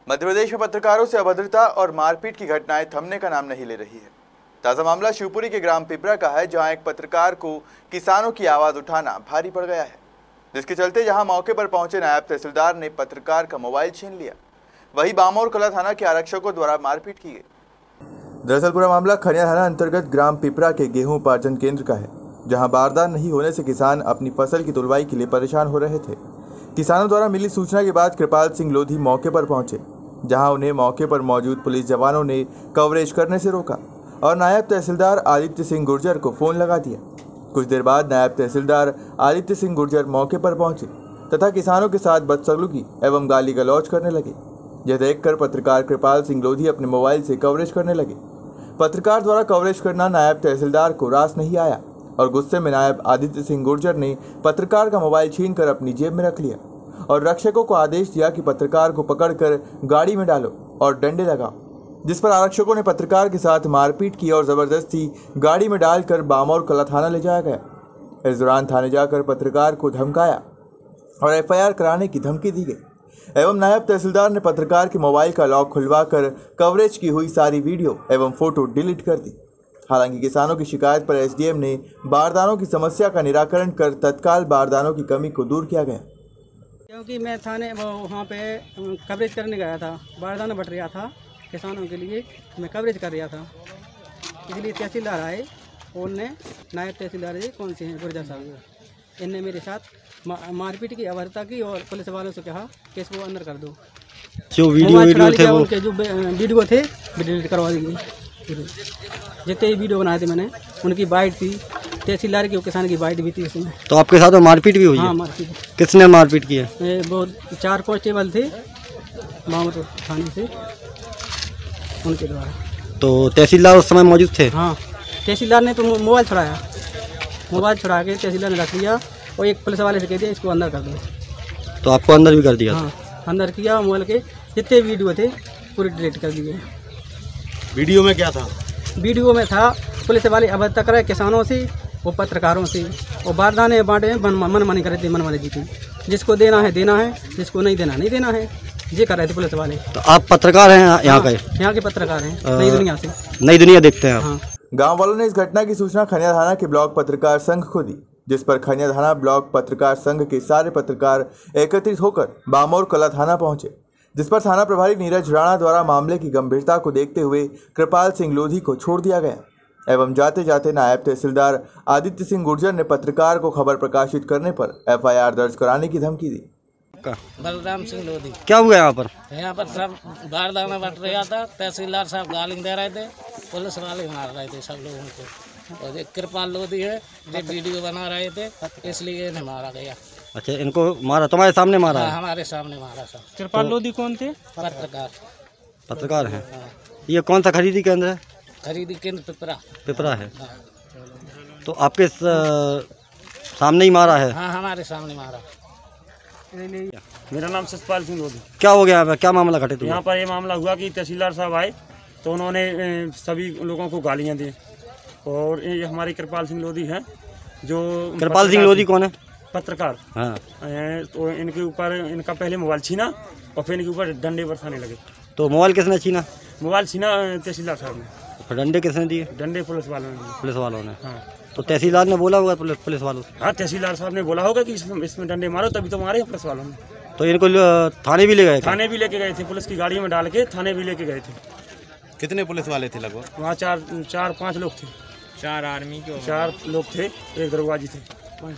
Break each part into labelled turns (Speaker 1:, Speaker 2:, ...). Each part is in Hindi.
Speaker 1: मध्य प्रदेश में पत्रकारों से अभद्रता और मारपीट की घटनाएं थमने का नाम नहीं ले रही है। ताजा मामला शिवपुरी के ग्राम पिपरा का है, जहां एक पत्रकार को किसानों की आवाज उठाना भारी पड़ गया है, जिसके चलते जहां मौके पर पहुंचे नायब तहसीलदार ने पत्रकार का मोबाइल छीन लिया। वहीं बामोर कला थाना के आरक्षकों द्वारा मारपीट की गई। दरअसल पूरा मामला खनिया थाना अंतर्गत ग्राम पिपरा के गेहूं उपार्जन केंद्र का है, जहां बारदान नहीं होने से किसान अपनी फसल की तुलवाई के लिए परेशान हो रहे थे। किसानों द्वारा मिली सूचना के बाद कृपाल सिंह लोधी मौके पर पहुंचे, जहां उन्हें मौके पर मौजूद पुलिस जवानों ने कवरेज करने से रोका और नायब तहसीलदार आदित्य सिंह गुर्जर को फोन लगा दिया। कुछ देर बाद नायब तहसीलदार आदित्य सिंह गुर्जर मौके पर पहुंचे तथा किसानों के साथ बदसलूकी एवं गाली गलौज करने लगे। यह देखकर पत्रकार कृपाल सिंह लोधी अपने मोबाइल से कवरेज करने लगे। पत्रकार द्वारा कवरेज करना नायब तहसीलदार को रास नहीं आया और गुस्से में नायब आदित्य सिंह गुर्जर ने पत्रकार का मोबाइल छीनकर अपनी जेब में रख लिया और रक्षकों को आदेश दिया कि पत्रकार को पकड़कर गाड़ी में डालो और डंडे लगाओ, जिस पर आरक्षकों ने पत्रकार के साथ मारपीट की और जबरदस्ती गाड़ी में डालकर बामोर कला थाना ले जाया गया। इस दौरान थाने जाकर पत्रकार को धमकाया और FIR कराने की धमकी दी गई एवं नायब तहसीलदार ने पत्रकार के मोबाइल का लॉक खुलवाकर कवरेज की हुई सारी वीडियो एवं फोटो डिलीट कर दी। हालांकि किसानों की शिकायत पर SDM ने बारदानों की समस्या का निराकरण कर तत्काल बारदानों की कमी को दूर किया गया।
Speaker 2: क्योंकि मैं थाने वहाँ पे कवरेज करने गया था, बारदाना बट रहा था किसानों के लिए, मैं कवरेज कर रहा था, इसलिए तहसीलदार आए। उनने नायब तहसीलदार जी कौन से हैं गुर्जर साहब, इनने मेरे साथ मारपीट की, अभद्रता की और पुलिस वालों से कहा कि इसको अंदर कर दो।
Speaker 3: जो वीडियो थे वो
Speaker 2: उनके जो वीडियो थे डिलीट करवा दी। जितने वीडियो बनाए थे मैंने, उनकी बाइट थी, तहसीलदार की, किसान की बाइट भी थी उसमें।
Speaker 3: तो आपके साथ मारपीट भी हुई है?
Speaker 2: हाँ, मारपीट।
Speaker 3: किसने मारपीट की है?
Speaker 2: बहुत 4 कांस्टेबल थे बामोर थाने से, उनके द्वारा।
Speaker 3: तो तहसीलदार उस समय मौजूद थे?
Speaker 2: हाँ, तहसीलदार ने तो मोबाइल छुड़ाया, मोबाइल छुड़ा के तहसीलदार ने रख लिया और एक पुलिस वाले से कह दिया इसको अंदर कर दो।
Speaker 3: तो आपको अंदर भी कर दिया?
Speaker 2: हाँ, अंदर किया। मोबाइल के जितने वीडियो थे पूरे डिलीट कर दिए।
Speaker 4: वीडियो में क्या था?
Speaker 2: वीडियो में था पुलिस वाले अभद्रता करे किसानों से, वो पत्रकारों से, और बारदाने बांटे मन मानी करे थे, मन मानी जीती। जिसको देना है देना है, जिसको नहीं देना नहीं देना है, ये कर रहे थे पुलिस वाले।
Speaker 3: तो आप पत्रकार हैं यहाँ के?
Speaker 2: यहाँ के पत्रकार हैं, नई दुनिया से।
Speaker 3: नई दुनिया देखते हैं?
Speaker 2: हाँ।
Speaker 1: गाँव वालों ने इस घटना की सूचना खनिया थाना के ब्लॉक पत्रकार संघ को दी, जिस पर खनिया थाना ब्लॉक पत्रकार संघ के सारे पत्रकार एकत्रित होकर बामोर कला थाना पहुंचे, जिस पर थाना प्रभारी नीरज राणा द्वारा मामले की गंभीरता को देखते हुए कृपाल सिंह लोधी को छोड़ दिया गया एवं जाते जाते नायब तहसीलदार आदित्य सिंह गुर्जर ने पत्रकार को खबर प्रकाशित करने पर FIR दर्ज कराने की धमकी दी।
Speaker 5: बलराम सिंह लोधी।
Speaker 3: क्या हुआ यहाँ पर?
Speaker 5: यहाँ पर सब बारदाना बट रहा था, तहसीलदार साहब गाली दे रहे थे, पुलिस वाले मार रहे थे सब लोगों को, और एक कृपाल लोधी है जो वीडियो बना रहे थे, इसलिए इन्हें मारा गया।
Speaker 3: अच्छा, इनको मारा तुम्हारे सामने मारा?
Speaker 5: हाँ, हमारे सामने मारा सब।
Speaker 2: कृपाल लोधी कौन थे?
Speaker 5: पत्रकार
Speaker 3: हैं। ये कौन सा खरीदी केंद्र है?
Speaker 5: खरीदी केंद्र
Speaker 3: पिपरा है। तो आपके सामने ही मारा है?
Speaker 5: हाँ, हमारे सामने मारा।
Speaker 6: मेरा नाम सतपाल सिंह लोधी।
Speaker 3: क्या हो गया? क्या मामला घटित हुआ?
Speaker 6: यहाँ पर ये मामला हुआ कि तहसीलदार साहब आए तो उन्होंने सभी लोगों को गालियाँ दी, और ये हमारे कृपाल सिंह लोधी हैं। जो
Speaker 3: कृपाल सिंह लोधी कौन है?
Speaker 6: पत्रकार।
Speaker 3: हाँ।
Speaker 6: तो इनके ऊपर इनका पहले मोबाइल छीना और फिर इनके ऊपर डंडे बरसाने लगे।
Speaker 3: तो मोबाइल किसने छीना?
Speaker 6: मोबाइल छीना तहसीलदार साहब ने।
Speaker 3: डंडे किसने दिए?
Speaker 6: डंडे पुलिस वालों ने।
Speaker 3: पुलिस वालों ने?
Speaker 6: हाँ।
Speaker 3: तो तहसीलदार ने बोला होगा पुलिस वालों से?
Speaker 6: हाँ, तहसीलदार साहब ने बोला होगा कि इसमें डंडे मारो, तभी तो मारे पुलिस वालों ने।
Speaker 3: तो इनको थाने भी ले गए?
Speaker 6: थाने भी लेके गए थे, पुलिस की गाड़ी में डाल के थाने भी लेके गए थे।
Speaker 4: कितने पुलिस वाले थे लगभग?
Speaker 6: वहाँ 4-5 लोग थे।
Speaker 5: 4 आर्मी के
Speaker 6: 4 लोग थे, एक दरोगाजी थे।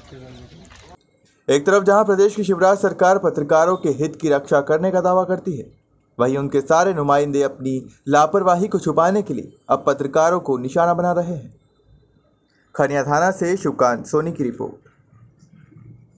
Speaker 1: एक तरफ जहां प्रदेश की शिवराज सरकार पत्रकारों के हित की रक्षा करने का दावा करती है, वहीं उनके सारे नुमाइंदे अपनी लापरवाही को छुपाने के लिए अब पत्रकारों को निशाना बना रहे हैं। खनिया थाना से शुभकांत सोनी की रिपोर्ट।